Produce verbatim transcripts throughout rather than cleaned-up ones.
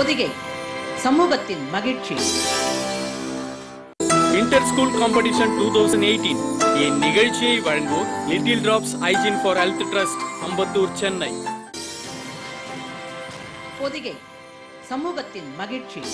பொதிகை சமூகத்தின் மகிழ்ச்சி. Inter school competition two thousand eighteen இந்நிகழ்ச்சியை வழங்குவோர் little drops hygiene for health trust, Ambattur, Chennai. Pothigai சமூகத்தின் மகிழ்ச்சி.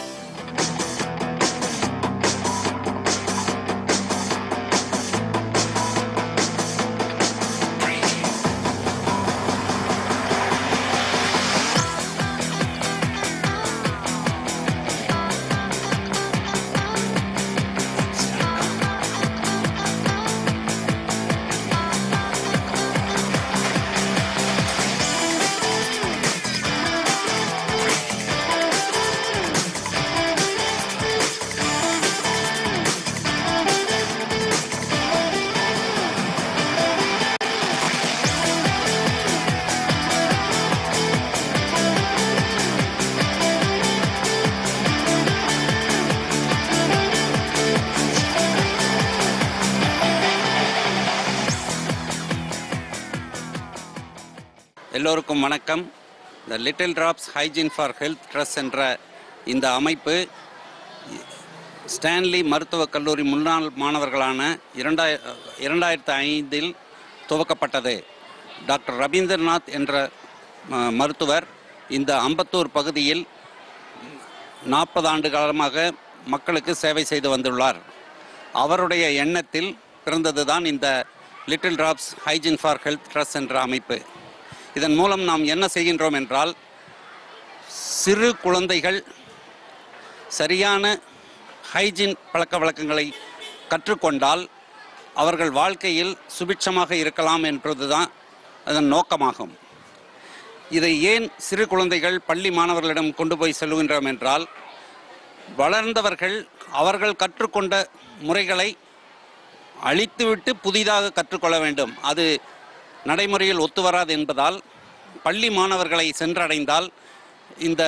எல்லோருக்கும் வணக்கம். The little drops hygiene for health trust என்ற இந்த அமைப்பு ஸ்டான்லி மருத்துவக் கல்லூரி முன்னாள் மாணவர்களான இரண்டாய இரண்டாயிரத்து ஐந்தில் துவக்கப்பட்டது. டாக்டர் ரவீந்திரநாத் என்ற மருத்துவர் இந்த அம்பத்தூர் பகுதியில் நாற்பது ஆண்டு காலமாக மக்களுக்கு சேவை செய்து வந்துள்ளார். அவருடைய எண்ணத்தில் பிறந்தது தான் இந்த little drops hygiene for health trust என்ற அமைப்பு. இதன் மூலம் நாம் என்ன செய்கின்றோம் என்றால், சிறு குழந்தைகள் சரியான ஹைஜீன் பழக்க வழக்கங்களை கற்றுக்கொண்டால் அவர்கள் வாழ்க்கையில் சுபிட்சமாக இருக்கலாம் என்பதுதான் அதன் நோக்கமாகும். இதை ஏன் சிறு குழந்தைகள் பள்ளி மாணவர்களிடம் கொண்டு போய் செல்கின்றோம் என்றால், வளர்ந்தவர்கள் அவர்கள் கற்றுக்கொண்ட முறைகளை அழித்துவிட்டு புதிதாக கற்றுக்கொள்ள வேண்டும். அது நடைமுறையில் ஒத்து வராது என்பதால் பள்ளி மாணவர்களை சென்றடைந்தால் இந்த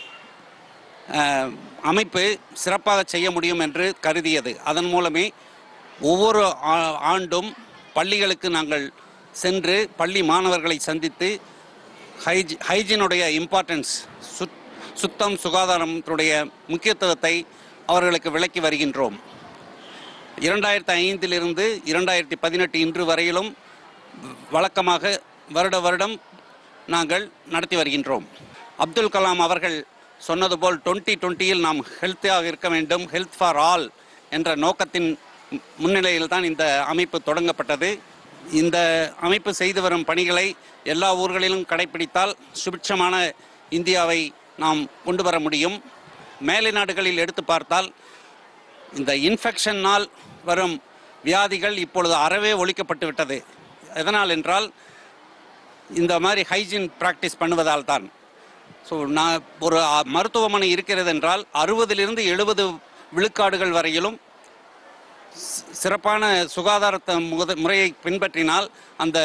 அமைப்பு சிறப்பாக செய்ய முடியும் என்று கருதியது. அதன் மூலமே ஒவ்வொரு ஆண்டும் பள்ளிகளுக்கு நாங்கள் சென்று பள்ளி மாணவர்களை சந்தித்து ஹைஜி ஹைஜீனுடைய இம்பார்ட்டன்ஸ், சுத் சுத்தம் சுகாதாரத்துடைய முக்கியத்துவத்தை அவர்களுக்கு விளக்கி வருகின்றோம். இரண்டாயிரத்தி ஐந்திலிருந்து இரண்டாயிரத்தி பதினெட்டு இன்று வரையிலும் வழக்கமாக வருட வருடம் நாங்கள் நடத்தி வருகின்றோம். அப்துல் கலாம் அவர்கள் சொன்னது போல் டுவெண்ட்டி டுவெண்ட்டியில் நாம் ஹெல்த்தியாக இருக்க வேண்டும், ஹெல்த் ஃபார் ஆல் என்ற நோக்கத்தின் முன்னிலையில் தான் இந்த அமைப்பு தொடங்கப்பட்டது. இந்த அமைப்பு செய்து வரும் பணிகளை எல்லா ஊர்களிலும் கடைபிடித்தால் சுபிட்சமான இந்தியாவை நாம் கொண்டு வர முடியும். மேலை நாடுகளில் எடுத்து பார்த்தால் இந்த இன்ஃபெக்ஷனால் வரும் வியாதிகள் இப்பொழுது அறவே ஒழிக்கப்பட்டு விட்டது. எதனால் என்றால் இந்த மாதிரி ஹைஜீன் ப்ராக்டிஸ் பண்ணுவதால் தான். ஸோ நான் ஒரு மருத்துவமனை இருக்கிறது என்றால் அறுபதிலிருந்து எழுபது விழுக்காடுகள் வரையிலும் சிறப்பான சுகாதாரத்தை முக முறையை பின்பற்றினால் அந்த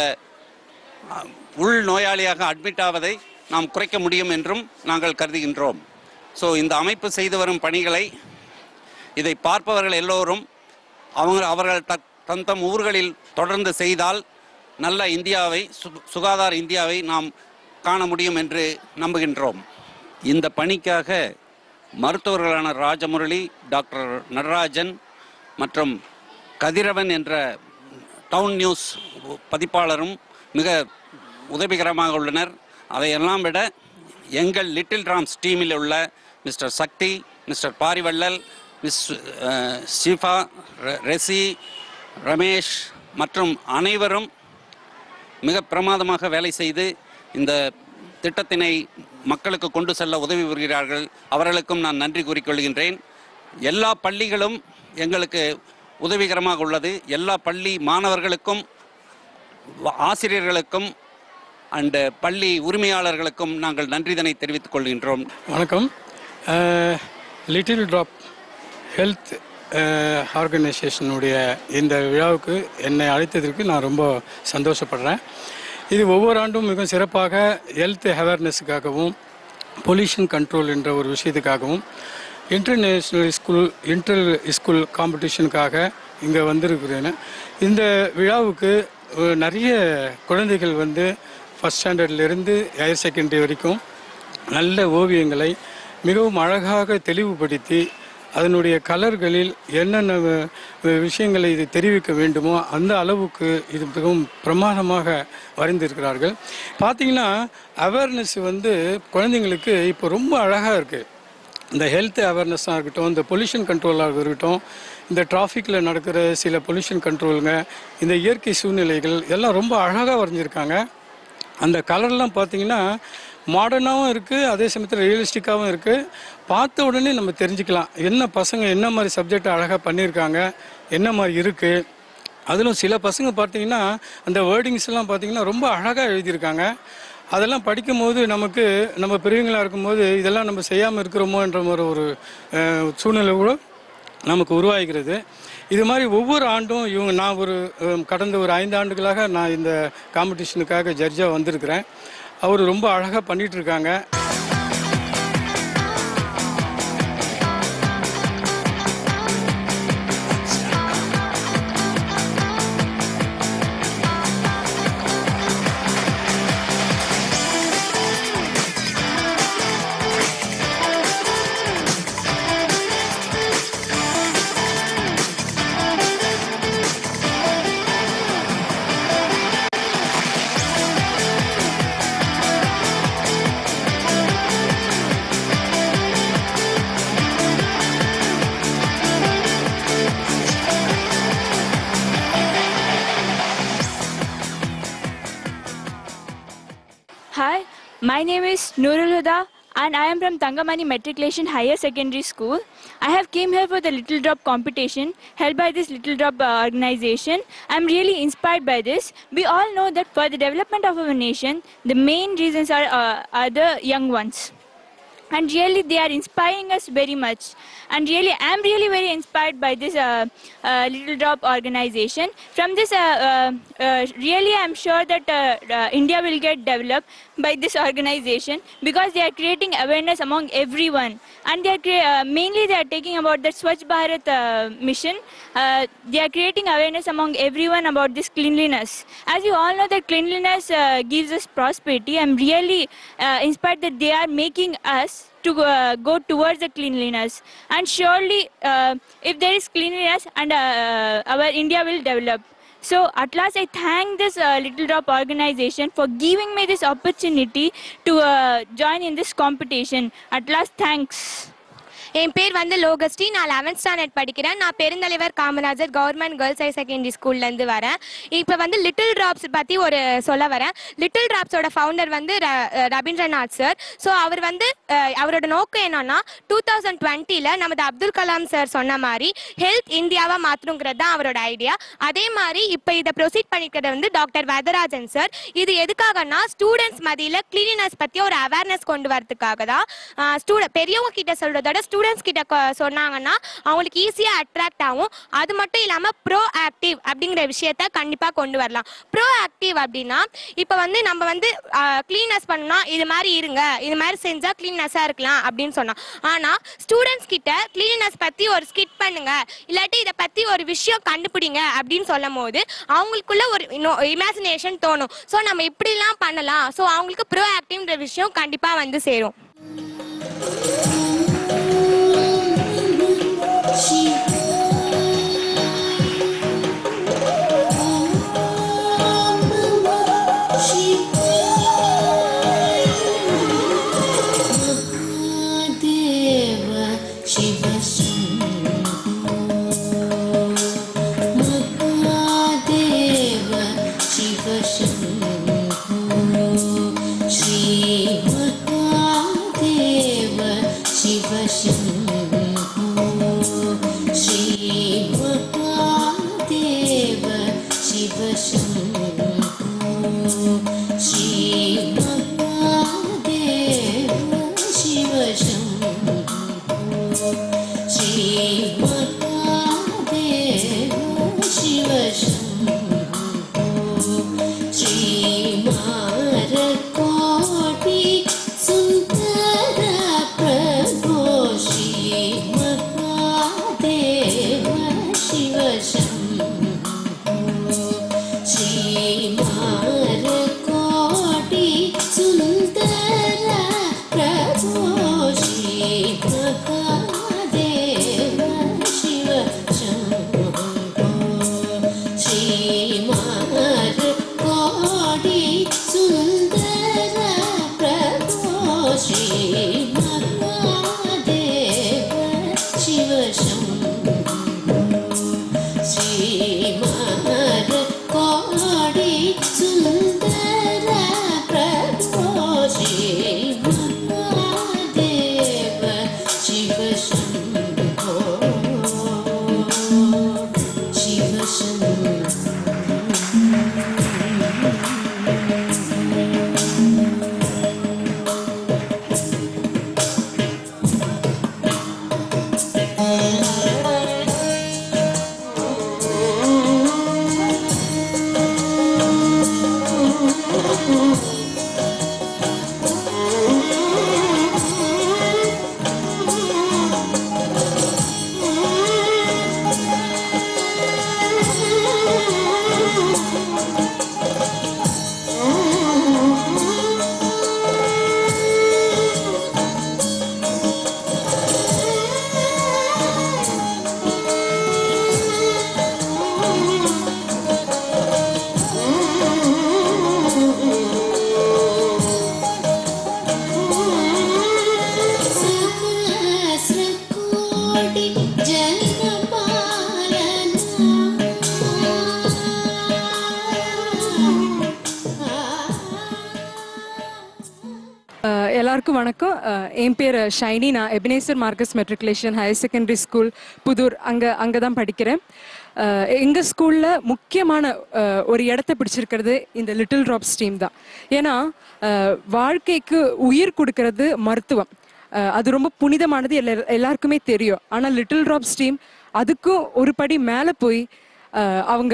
உள் நோயாளியாக அட்மிட் ஆவதை நாம் குறைக்க முடியும் என்றும் நாங்கள் கருதுகின்றோம். ஸோ இந்த அமைப்பு செய்து வரும் பணிகளை இதை பார்ப்பவர்கள் எல்லோரும் அவங்க அவர்கள் த தம் தம் ஊர்களில் தொடர்ந்து செய்தால் நல்ல இந்தியாவை, சு சுகாதார இந்தியாவை நாம் காண முடியும் என்று நம்புகின்றோம். இந்த பணிக்காக மருத்துவர்களான ராஜமுரளி, டாக்டர் நடராஜன் மற்றும் கதிரவன் என்ற டவுன் நியூஸ் பதிப்பாளரும் மிக உதவிகரமாக உள்ளனர். அதையெல்லாம் விட எங்கள் லிட்டில் டிராப்ஸ் டீமில் உள்ள mister Sakthi, mister Parivallal, miss Shifa, Resi, Ramesh மற்றும் அனைவரும் மிக பிரமாதமாக வேலை செய்து இந்த திட்டத்தினை மக்களுக்கு கொண்டு செல்ல உதவி புரிகிறார்கள். அவர்களுக்கும் நான் நன்றி கூறிக்கொள்கின்றேன். எல்லா பள்ளிகளும் எங்களுக்கு உதவிகரமாக உள்ளது. எல்லா பள்ளி மாணவர்களுக்கும் ஆசிரியர்களுக்கும் அண்டு பள்ளி உரிமையாளர்களுக்கும் நாங்கள் நன்றிதனை தெரிவித்துக் கொள்கின்றோம். வணக்கம். லிட்டில் டிராப் ஹெல்த் ஆர்கனைசேஷனுடைய இந்த விழாவுக்கு என்னை அழைத்ததற்கு நான் ரொம்ப சந்தோஷப்படுறேன். இது ஒவ்வொரு ஆண்டும் மிக சிறப்பாக ஹெல்த் அவேர்னஸுக்காகவும் பொல்யூஷன் கண்ட்ரோல் என்ற ஒரு விஷயத்துக்காகவும் இன்டர்நேஷ்னல் ஸ்கூல் இன்டர் ஸ்கூல் காம்படிஷனுக்காக இங்கே வந்திருக்கிறேன். இந்த விழாவுக்கு நிறைய குழந்தைகள் வந்து ஃபஸ்ட் ஸ்டாண்டர்ட்லேருந்து ஹையர் செகண்டரி வரைக்கும் நல்ல ஓவியங்களை மிகவும் அழகாக தெளிவுபடுத்தி அதனுடைய கலர்களில் என்னென்ன விஷயங்களை இது தெரிவிக்க வேண்டுமோ அந்த அளவுக்கு இது மிகவும் பிரமாதமாக வரைந்திருக்கிறார்கள். பார்த்திங்கன்னா அவேர்னஸ் வந்து குழந்தைங்களுக்கு இப்போ ரொம்ப அழகாக இருக்குது. இந்த ஹெல்த் அவேர்னஸாக இருக்கட்டும், இந்த பொல்யூஷன் கண்ட்ரோலாக இருக்கட்டும், இந்த டிராஃபிக்கில் நடக்கிற சில பொல்யூஷன் கண்ட்ரோலுங்க, இந்த இயற்கை சூழ்நிலைகள் எல்லாம் ரொம்ப அழகாக வரைஞ்சிருக்காங்க. அந்த கலர்லாம் பார்த்திங்கன்னா மாடர்னாகவும் இருக்குது, அதே சமயத்தில் ரியலிஸ்டிக்காகவும் இருக்குது. பார்த்த உடனே நம்ம தெரிஞ்சுக்கலாம் என்ன பசங்க என்ன மாதிரி சப்ஜெக்ட் அழகாக பண்ணியிருக்காங்க, என்ன மாதிரி இருக்குது. அதிலும் சில பசங்க பார்த்திங்கன்னா அந்த வேர்டிங்ஸ் எல்லாம் பார்த்திங்கன்னா ரொம்ப அழகாக எழுதியிருக்காங்க. அதெல்லாம் படிக்கும்போது நமக்கு நம்ம பெரியவங்களாக இருக்கும்போது இதெல்லாம் நம்ம செய்யாமல் இருக்கிறோமோன்ற மாதிரி ஒரு சூழ்நிலை கூட நமக்கு உருவாகிறது. இது மாதிரி ஒவ்வொரு ஆண்டும் இவங்க நான் ஒரு கடந்த ஒரு ஐந்து ஆண்டுகளாக நான் இந்த காம்படிஷனுக்காக ஜட்ஜாக வந்திருக்கிறேன். அவர் ரொம்ப அழகாக பண்ணிகிட்ருக்காங்க. Hi, my name is Nurul Huda and I am from Thangamani Matriculation Higher Secondary School. I have came here for the Little Drop competition held by this Little Drop uh, organization. I am really inspired by this. We all know that for the development of our nation, the main reasons are, uh, are the young ones. And really they are inspiring us very much. And really I am really very inspired by this uh, uh, Little Drop organization. From this, uh, uh, uh, really I am sure that uh, uh, India will get developed by this organization because they are creating awareness among everyone. And they are uh, mainly they are taking about the Swachh Bharat uh, mission. Uh, they are creating awareness among everyone about this cleanliness. As you all know that cleanliness uh, gives us prosperity. I am really uh, inspired that they are making us to uh, go towards the cleanliness. And surely uh, if there is cleanliness and uh, our India will develop. So at last I thank this uh, Little Drop organization for giving me this opportunity to uh, join in this competition. At last thanks. என் பேர் வந்து லோகஸ்ரீ. நான் eleventh standard படிக்கிறேன். நான் பெருந்தலைவர் Kamarajar government girls higher secondary ஸ்கூல்லேருந்து வரேன். இப்போ வந்து லிட்டில் ட்ராப்ஸ் பற்றி ஒரு சொல்ல வரேன். லிட்டில் ட்ராப்ஸோட ஃபவுண்டர் வந்து ரவீந்திரநாத் சார். ஸோ அவர் வந்து அவரோட நோக்கம் என்னன்னா டூ தௌசண்ட் டுவெண்ட்டியில் நமது அப்துல் கலாம் சார் சொன்ன மாதிரி ஹெல்த் இந்தியாவாக மாற்றணுங்கிறது தான் அவரோட ஐடியா. அதே மாதிரி இப்போ இதை ப்ரொசீட் பண்ணிக்கிறது வந்து டாக்டர் வரதராஜன் சார். இது எதுக்காகனா ஸ்டூடெண்ட்ஸ் மத்தியில் கிளீனினஸ் பற்றி ஒரு அவேர்னஸ் கொண்டு வரதுக்காக தான். ஸ்டூடெண்ட் பெரியவங்க கிட்ட சொல்கிறதோட ஸ்டூடெண்ட்ஸ் கிட்ட சொன்னாங்கன்னா அவங்களுக்கு ஈஸியாக அட்ராக்ட் ஆகும். அது மட்டும் இல்லாமல் ப்ரோ ஆக்டிவ் அப்படிங்கிற விஷயத்த கண்டிப்பாக கொண்டு வரலாம். ப்ரோ ஆக்டிவ் அப்படின்னா இப்போ வந்து நம்ம வந்து கிளீனஸ் பண்ணோம்னா இது மாதிரி இருங்க, இது மாதிரி செஞ்சால் கிளீனஸாக இருக்கலாம் அப்படின்னு சொன்னோம். ஆனால் ஸ்டூடெண்ட்ஸ் கிட்ட கிளீனஸ் பற்றி ஒரு ஸ்கிட் பண்ணுங்க, இல்லாட்டி இதை பற்றி ஒரு விஷயம் கண்டுபிடிங்க அப்படின்னு சொல்லும் போது அவங்களுக்குள்ள ஒரு இமேஜினேஷன் தோணும். ஸோ நம்ம இப்படிலாம் பண்ணலாம். ஸோ அவங்களுக்கு ப்ரோ ஆக்டிவ்ன்ற விஷயம் கண்டிப்பாக வந்து சேரும். Shri Mar Koti எல்லாருக்கும் வணக்கம். என் பேர் ஷைனி. நான் Ebenezer Marcus matriculation higher secondary school Puthur அங்கே அங்கே தான் படிக்கிறேன். எங்கள் ஸ்கூலில் முக்கியமான ஒரு இடத்த பிடிச்சிருக்கிறது இந்த லிட்டில் ட்ராப்ஸ் டீம் தான். ஏன்னா வாழ்க்கைக்கு உயிர் கொடுக்கறது மருத்துவம். அது ரொம்ப புனிதமானது, எல்லா எல்லாருக்குமே தெரியும். ஆனால் லிட்டில் ட்ராப்ஸ் டீம் அதுக்கும் ஒரு படி மேலே போய் அவங்க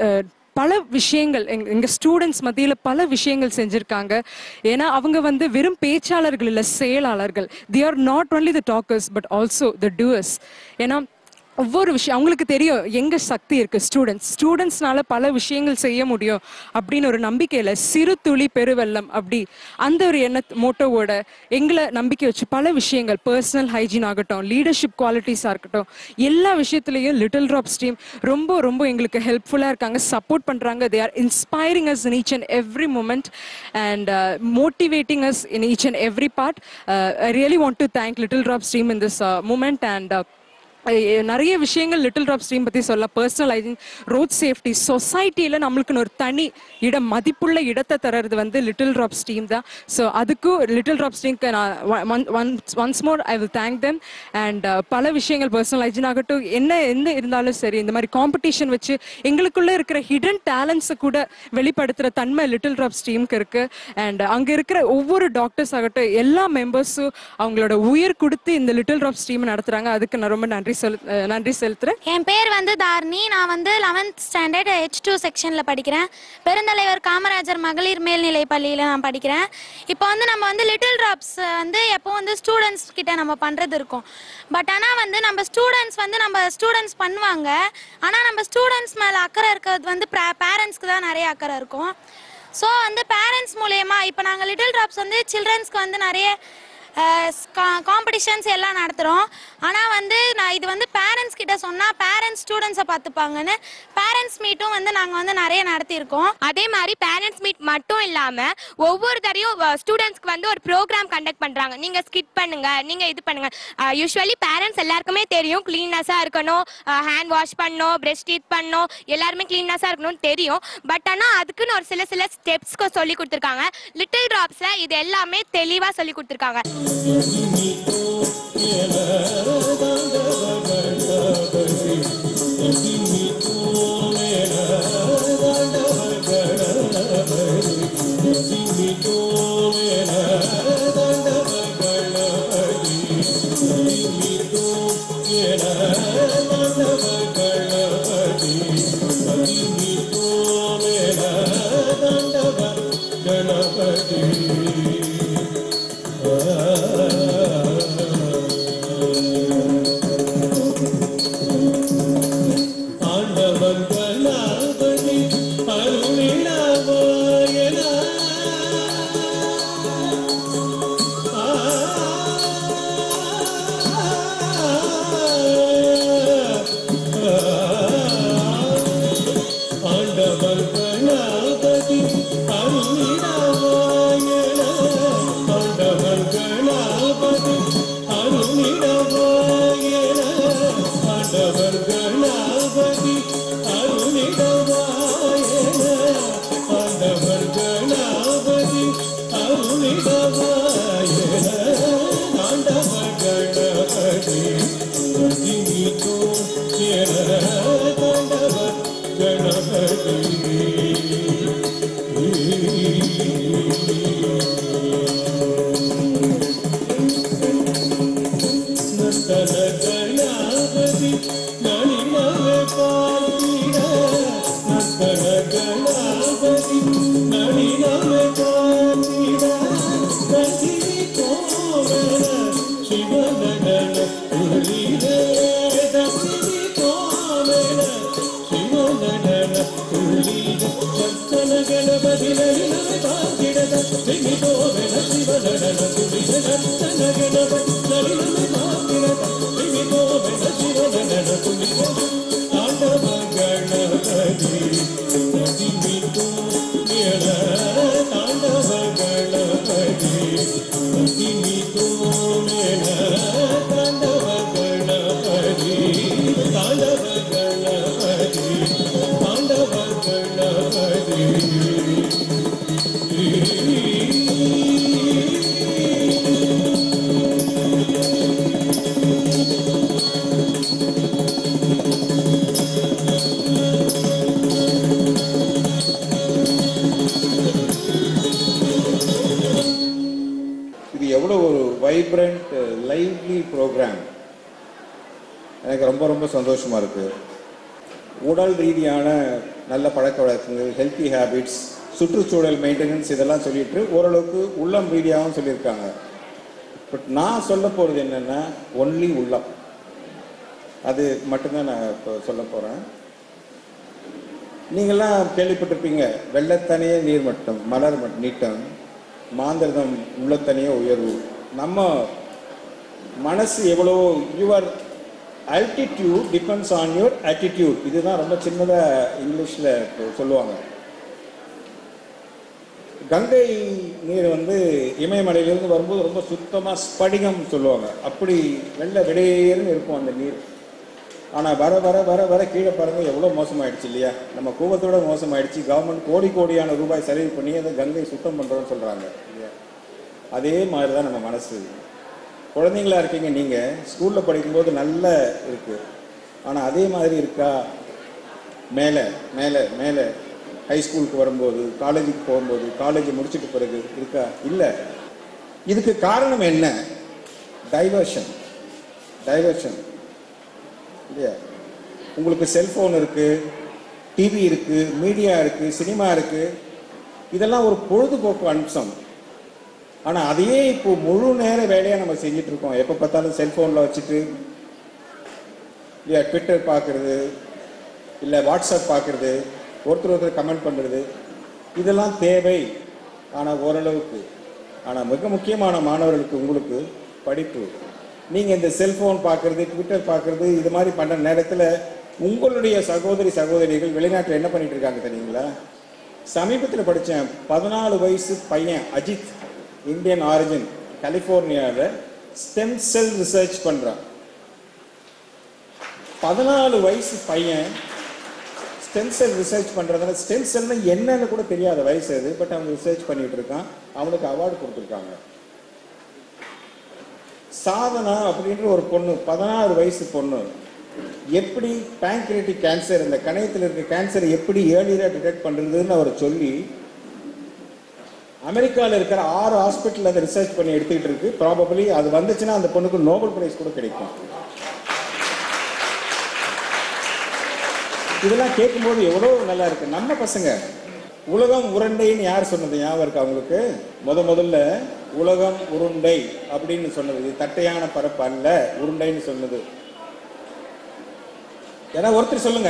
பல விஷயங்கள் எங் எங்கள் ஸ்டூடெண்ட்ஸ் மத்தியில் பல விஷயங்கள் செஞ்சுருக்காங்க. ஏன்னா அவங்க வந்து வெறும் பேச்சாளர்கள் இல்லை, செயலாளர்கள். They are not only the talkers but also the doers. ஏன்னா ஒவ்வொரு விஷயம் அவங்களுக்கு தெரியும் எங்கே சக்தி இருக்குது. ஸ்டூடெண்ட்ஸ் ஸ்டூடெண்ட்ஸ்னால பல விஷயங்கள் செய்ய முடியும் அப்படின்னு ஒரு நம்பிக்கையில் சிறு துளி பெருவெல்லம் அப்படி அந்த ஒரு எண்ண மோட்டோவோட எங்களை நம்பிக்கை வச்சு பல விஷயங்கள், பர்சனல் ஹைஜீன் ஆகட்டும், லீடர்ஷிப் குவாலிட்டிஸாக இருக்கட்டும், எல்லா விஷயத்துலையும் லிட்டில் ட்ராப்ஸ் டீம் ரொம்ப ரொம்ப எங்களுக்கு ஹெல்ப்ஃபுல்லாக இருக்காங்க, சப்போர்ட் பண்ணுறாங்க. They are inspiring as in each and every moment and motivating as in each and every part. I really want to thank little drops team in this moment. And நிறைய விஷயங்கள் little drops team பற்றி சொல்லலாம். Personal hygiene, road safety, சொசைட்டியில் நம்மளுக்குன்னு ஒரு தனி இடம், மதிப்புள்ள இடத்தை தர்றது வந்து லிட்டில் ட்ராப்ஸ் டீம் தான். ஸோ அதுக்கும் லிட்டில் ட்ராப்ஸ் டீமுக்கு நான் once more I will thank them. And பல விஷயங்கள் பர்சனல் ஹைஜீன் ஆகட்டும், என்ன என்ன இருந்தாலும் சரி, இந்த மாதிரி காம்படிஷன் வச்சு எங்களுக்குள்ளே இருக்கிற ஹிடன் டேலண்ட்ஸை கூட வெளிப்படுத்துகிற தன்மை லிட்டில் ட்ராப்ஸ் டீமுக்கு இருக்குது. அண்ட் அங்கே இருக்கிற ஒவ்வொரு டாக்டர்ஸ் ஆகட்டும், எல்லா மெம்பர்ஸும் அவங்களோட உயிர் கொடுத்து இந்த லிட்டில் ட்ராப்ஸ் டீம் நடத்துகிறாங்க. அதுக்கு நான் ரொம்ப நன்றி நன்றி செலுத்துறேன். என் பேர் வந்து தாரணி. நான் வந்து லெவன்த் ஸ்டாண்டர்ட் ஹெச் டூ செக்ஷனில் படிக்கிறேன். பெருந்தலைவர் காமராஜர் மகளிர் மேல்நிலை பள்ளியில் நான் படிக்கிறேன். இப்போ வந்து நம்ம வந்து லிட்டில் ட்ராப்ஸ் வந்து எப்போ வந்து ஸ்டூடெண்ட்ஸ் கிட்ட நம்ம பண்ணுறது இருக்கும். பட் ஆனால் வந்து நம்ம ஸ்டூடெண்ட்ஸ் வந்து நம்ம ஸ்டூடெண்ட்ஸ் பண்ணுவாங்க. ஆனால் நம்ம ஸ்டூடெண்ட்ஸ் மேலே அக்கறை இருக்கிறது வந்து பேரண்ட்ஸ்க்கு தான் நிறைய அக்கறை இருக்கும். ஸோ வந்து பேரண்ட்ஸ் மூலயமா இப்போ நாங்கள் லிட்டில் ட்ராப்ஸ் வந்து சில்ட்ரன்ஸ்க்கு வந்து நிறைய காம்படிஷன்ஸ் எல்லாம் நடத்துகிறோம். ஆனால் வந்து நான் இது வந்து பேரண்ட்ஸ் கிட்ட சொன்னால் பேரண்ட்ஸ் ஸ்டூடெண்ட்ஸை பார்த்துப்பாங்கன்னு பேரண்ட்ஸ் மீட்டும் வந்து நாங்கள் வந்து நிறைய நடத்தியிருக்கோம். அதே மாதிரி பேரண்ட்ஸ் மீட் மட்டும் இல்லாமல் ஒவ்வொரு தரையும் ஸ்டூடெண்ட்ஸ்க்கு வந்து ஒரு ப்ரோக்ராம் கண்டக்ட் பண்ணுறாங்க. நீங்கள் ஸ்கிட் பண்ணுங்க, நீங்கள் இது பண்ணுங்க. யூஸ்வலி பேரண்ட்ஸ் எல்லாருக்குமே தெரியும் க்ளீன்னஸாக இருக்கணும், ஹேண்ட் வாஷ் பண்ணணும், பிரஷ் டீத் பண்ணணும், எல்லாருமே க்ளீன்னஸாக இருக்கணும்னு தெரியும். பட் ஆனால் அதுக்குன்னு ஒரு சில சில ஸ்டெப்ஸ்க்கு சொல்லி கொடுத்துருக்காங்க. லிட்டில் ட்ராப்ஸில் இது எல்லாமே தெளிவாக சொல்லி கொடுத்துருக்காங்க. இவ்வளோ ஒரு வைப்ரண்ட் லைவ்லி ப்ரோக்ராம் எனக்கு ரொம்ப ரொம்ப சந்தோஷமாக இருக்குது. உடல் ரீதியான நல்ல பழக்க வழக்கங்கள், ஹெல்த்தி ஹேபிட்ஸ், சுற்றுச்சூழல் மெயின்டெனன்ஸ் இதெல்லாம் சொல்லிட்டு ஓரளவுக்கு உள்ளம் ரீதியாகவும் சொல்லியிருக்காங்க. பட் நான் சொல்ல போகிறது என்னென்னா ஒன்லி உள்ளம், அது மட்டும்தான் நான் இப்போ சொல்ல போகிறேன். நீங்கள்லாம் கேள்விப்பட்டிருப்பீங்க, வெள்ளத்தனியே நீர்மட்டம், மலர் நீட்டம், மாந்திரதம் உள்ளத்தனியே உயர்வு. நம்ம மனசு எவ்வளோ, your altitude depends on your attitude. இதுதான் ரொம்ப சின்னதாக இங்கிலீஷில் சொல்லுவாங்க. கங்கை நீர் வந்து இமயமலையிலேருந்து வரும்போது ரொம்ப சுத்தமாக ஸ்படிகம் சொல்லுவாங்க, அப்படி வெள்ளை விடையேன்னு இருக்கும் அந்த நீர். ஆனால் வர வர வர வர கீழே பாருங்கள் எவ்வளோ மோசமாயிடுச்சு இல்லையா? நம்ம கூவத்தோட மோசமாயிடுச்சு. கவர்மெண்ட் கோடி கோடியான ரூபாய் செலவு பண்ணி அதை கங்கை சுத்தம் பண்ணுறோன்னு சொல்கிறாங்க இல்லையா? அதே மாதிரி தான் நம்ம மனசு. குழந்தைங்களா இருக்கீங்க, நீங்கள் ஸ்கூலில் படிக்கும்போது நல்லா இருக்குது, ஆனால் அதே மாதிரி இருக்கா மேலே மேலே மேலே ஹைஸ்கூலுக்கு வரும்போது, காலேஜுக்கு போகும்போது, காலேஜ் முடிச்சுட்டு பிறகு இருக்கா? இல்லை. இதுக்கு காரணம் என்ன? டைவர்ஷன். டைவர்ஷன் இல்லையா? உங்களுக்கு செல்ஃபோன் இருக்குது, டிவி இருக்குது, மீடியா இருக்குது, சினிமா இருக்குது, இதெல்லாம் ஒரு பொழுதுபோக்கு அம்சம். ஆனால் அதையே இப்போ முழு நேர வேலையாக நம்ம செஞ்சுட்டு இருக்கோம். எப்போ பார்த்தாலும் செல்ஃபோனில் வச்சுட்டு இல்லையா, ட்விட்டர் பார்க்குறது, இல்லை வாட்ஸ்அப் பார்க்குறது, ஒருத்தர் ஒருத்தர் கமெண்ட் பண்ணுறது, இதெல்லாம் தேவை ஆனால் ஓரளவுக்கு. ஆனால் மிக முக்கியமான மாணவர்களுக்கு உங்களுக்கு படிப்பு. நீங்கள் இந்த செல்ஃபோன் பார்க்குறது, ட்விட்டர் பார்க்குறது, இது மாதிரி பண்ணுற நேரத்தில் உங்களுடைய சகோதரி சகோதரிகள் வெளிநாட்டில் என்ன பண்ணிட்டு இருக்காங்க தெரியுங்களா? சமீபத்தில் படித்தேன், பதினாலு வயசு பையன் அஜித், இந்தியன் ஆரிஜின், கலிஃபோர்னியாவில் ஸ்டெம் செல் ரிசர்ச் பண்ணுறான். பதினாலு வயசு பையன் ஸ்டெம் செல் ரிசர்ச் பண்ணுறதுனால, ஸ்டெம் செல்னா என்னன்னு கூட தெரியாத வயசு அது, பட் அவன் ரிசர்ச் பண்ணிட்டு இருக்கான். அவனுக்கு அவார்டு கொடுத்துருக்காங்க. சாதனா அப்படின்ற ஒரு பொண்ணு, பதினாறு வயசு பொண்ணு, எப்படி பேங்க்ரியாட்டிக் கேன்சர், இந்த கணையத்தில் இருக்க கேன்சர் எப்படி ஏர்லியராக டிடெக்ட் பண்ணுறதுன்னு அவர் சொல்லி அமெரிக்காவில் இருக்கிற ஆறு ஹாஸ்பிட்டல் அதை ரிசர்ச் பண்ணி எடுத்துக்கிட்டு இருக்கு. ப்ராபபிளி அது வந்துச்சுன்னா அந்த பொண்ணுக்கு நோபல் பிரைஸ் கூட கிடைக்கும். இதெல்லாம் கேட்கும்போது எவ்வளோ நல்லா இருக்கு. நம்ம பசங்க உலகம் உருண்டைன்னு யார் சொன்னது ஞாபகம் இருக்கு அவங்களுக்கு? முத முதல்ல உலகம் உருண்டை அப்படின்னு சொன்னது, இது தட்டையான பரப்பு அல்ல, உருண்டைன்னு சொன்னது. ஏன்னா ஒருத்தர் சொல்லுங்க,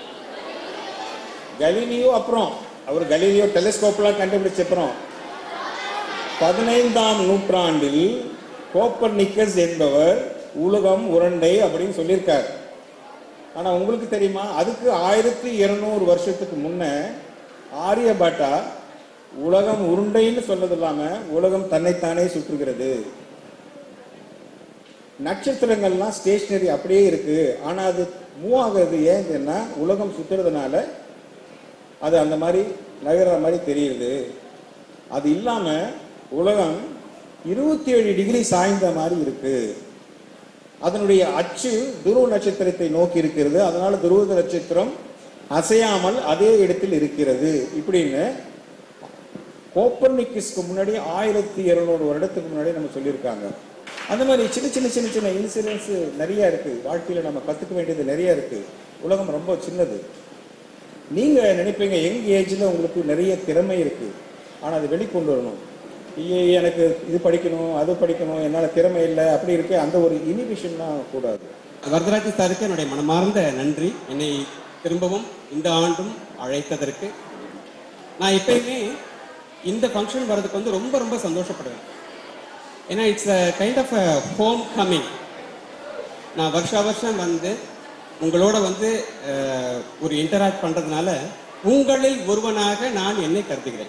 கலீலியோ. அப்புறம் அவர் கலீலியோ டெலிஸ்கோப்லாம் கண்டுபிடிச்ச அப்புறம் பதினைந்தாம் நூற்றாண்டில் கோப்பர்னிக்கஸ் என்பவர் உலகம் உருண்டை அப்படின்னு சொல்லியிருக்கார். ஆனால் உங்களுக்கு தெரியுமா, அதுக்கு ஆயிரத்தி இருநூறு வருஷத்துக்கு முன்ன ஆரியபட்டா உலகம் உருண்டைன்னு சொன்னது இல்லாமல் உலகம் தன்னைத்தானே சுற்றுகிறது, நட்சத்திரங்கள்லாம் ஸ்டேஷனரி அப்படியே இருக்கு, ஆனால் அது மூவ் ஆகுறது ஏன்னா உலகம் சுற்றுறதுனால அது அந்த மாதிரி நகர்ற மாதிரி தெரியுது. அது இல்லாமல் உலகம் இருபத்தி ஏழு டிகிரி சாய்ந்த மாதிரி இருக்கு. அதனுடைய அச்சு துருவ நட்சத்திரத்தை நோக்கி இருக்கிறது, அதனால துருவ நட்சத்திரம் அசையாமல் அதே இடத்தில் இருக்கிறது. இப்படின்னு கோப்பர்னிக்கஸ்க்கு முன்னாடி ஆயிரத்தி இருநூறு வருடத்துக்கு முன்னாடி நம்ம சொல்லியிருக்காங்க. அந்த மாதிரி சின்ன சின்ன சின்ன சின்ன இன்சிடென்ட்ஸ் நிறைய இருக்கு. வாழ்க்கையில் நம்ம கற்றுக்க வேண்டியது நிறைய இருக்கு. உலகம் ரொம்ப சின்னது. நீங்க நினைப்பீங்க யங் ஏஜ்ல உங்களுக்கு நிறைய திறமை இருக்கு, ஆனால் அது வெளிக்கொண்டு வரணும். எனக்கு இது படிக்கணும், அது படிக்கணும், என்னால் திறமை இல்லை அப்படி இருக்கு, அந்த ஒரு இனிபிஷன்லாம் கூடாது. வரதராஜன் சாருக்கு என்னுடைய மனமார்ந்த நன்றி, என்னை திரும்பவும் இந்த ஆண்டும் அழைத்ததற்கு. நான் எப்பயுமே இந்த ஃபங்க்ஷன் வர்றதுக்கு வந்து ரொம்ப ரொம்ப சந்தோஷப்படுவேன். ஏன்னா it's a kind of a homecoming. நான் வருஷா வருஷம் வந்து உங்களோட வந்து ஒரு இன்டராக்ட் பண்ணுறதுனால உங்களில் ஒருவனாக நான் என்னை கருதுகிறேன்.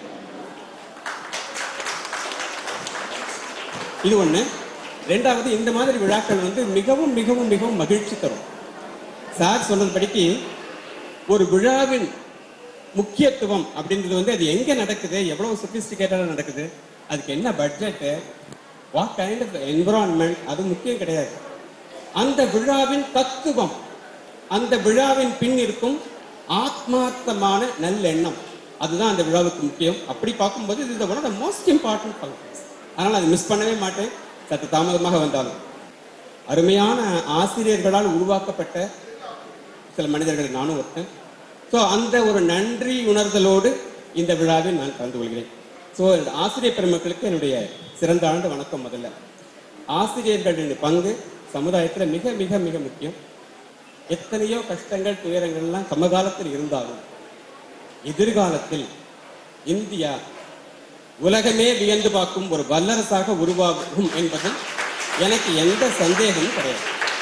இது ஒன்று. ரெண்டாவது, இந்த மாதிரி விழாக்கள் வந்து மிகவும் மிகவும் மிகவும் மகிழ்ச்சி தரும். சார் சொன்னதுபடிக்கு ஒரு விழாவின் முக்கியத்துவம் அப்படின்றது வந்து அது எங்கே நடக்குது, எவ்வளவு சொபிஸ்டிகேட்டடாக நடக்குது, அதுக்கு என்ன budget, what kind of environment, அது முக்கியம் கிடையாது. அந்த விழாவின் தத்துவம், அந்த விழாவின் பின் இருக்கும் ஆத்மார்த்தமான நல்லெண்ணம், அதுதான் அந்த விழாவுக்கு முக்கியம். அப்படி பார்க்கும்போது இது one of the most important functions. அதனால் அதை மிஸ் பண்ணவே மாட்டேன், சற்று தாமதமாக வந்தாலும். அருமையான ஆசிரியர்களால் உருவாக்கப்பட்ட சில மனிதர்கள் நானும் ஒருத்தன். ஸோ அந்த ஒரு நன்றி உணர்தலோடு இந்த விழாவில் நான் கலந்து கொள்கிறேன். ஸோ ஆசிரியர் பெருமக்களுக்கு என்னுடைய சிறந்த ஆண்டு வணக்கம். முதல்ல ஆசிரியர்களின் பங்கு சமுதாயத்தில் மிக மிக மிக முக்கியம். எத்தனையோ கஷ்டங்கள் துயரங்கள்லாம் சமகாலத்தில் இருந்தாலும் எதிர்காலத்தில் இந்தியா உலகமே வியந்து பார்க்கும் ஒரு வல்லரசாக உருவாகும் என்பதில் எனக்கு எந்த சந்தேகமும் கிடையாது.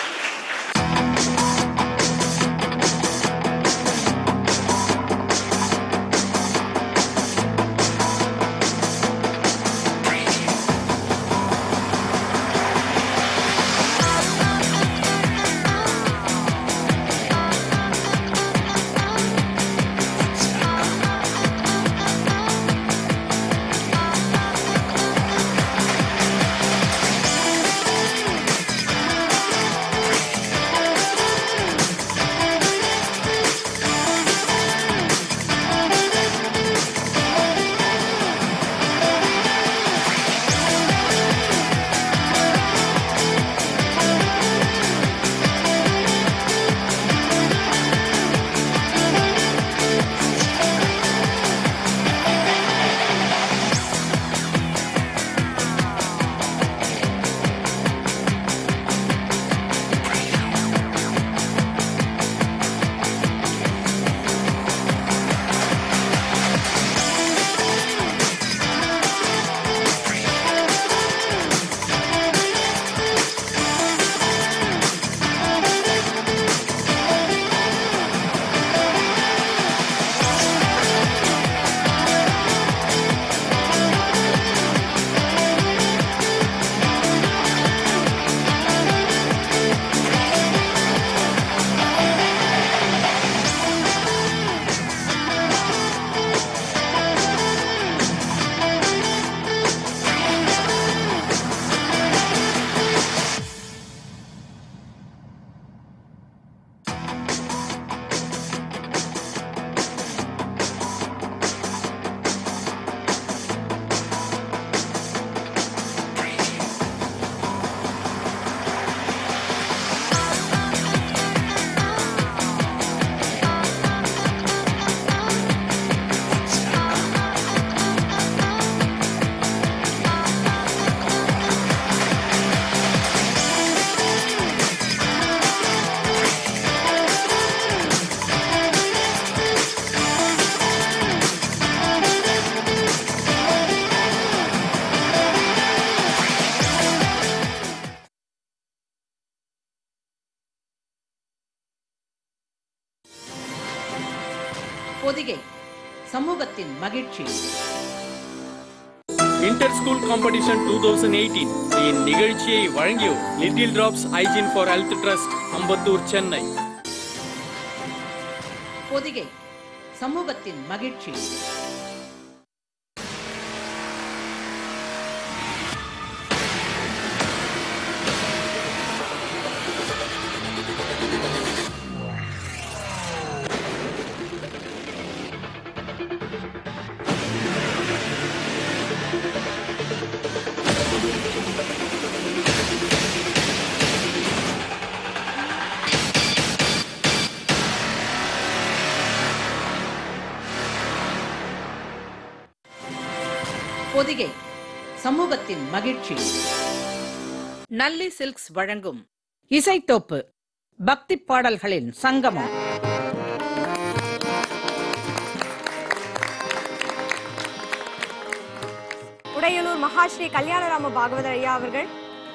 பொதிகை சமூகத்தின் மகிழ்ச்சி. Inter school competition two thousand eighteen இந்நிகழ்ச்சியை வழங்கியோர் little drops hygiene for health trust, Ambattur, Chennai. Pothigai சமூகத்தின் மகிழ்ச்சி. பொதிகை சமூகத்தின் மகிழ்ச்சி. நல்லி சில்க்ஸ் வழங்கும் இசைத்தோப்பு, பக்தி பாடல்களின் சங்கமம். உடையலூர் மகாஸ்ரீ கல்யாணராம பாகவதர் ஐயா அவர்கள்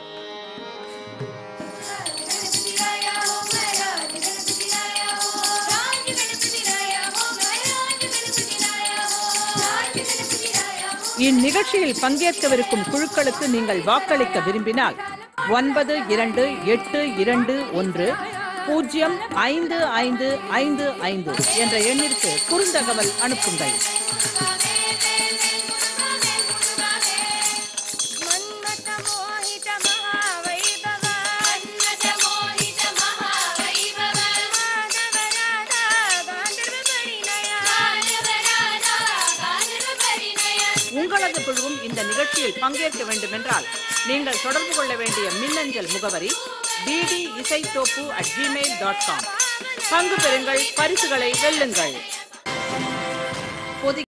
இந்நிகழ்ச்சியில் பங்கேற்கவிருக்கும் குழுக்களுக்கு நீங்கள் வாக்களிக்க விரும்பினால் ஒன்பது இரண்டு எட்டு இரண்டு ஒன்று பூஜ்ஜியம் ஐந்து ஐந்து ஐந்து ஐந்து என்ற எண்ணிற்கு குறுந்தகவல் அனுப்புங்கள். உங்களது குழுவும் இந்த நிகழ்ச்சியில் பங்கேற்க வேண்டும் என்றால் நீங்கள் தொடர்பு கொள்ள வேண்டிய மின்னஞ்சல் முகவரி P D Isaithoppu at Gmail dot com. பங்கு பெறுங்கள், பரிசுகளை வெல்லுங்கள்.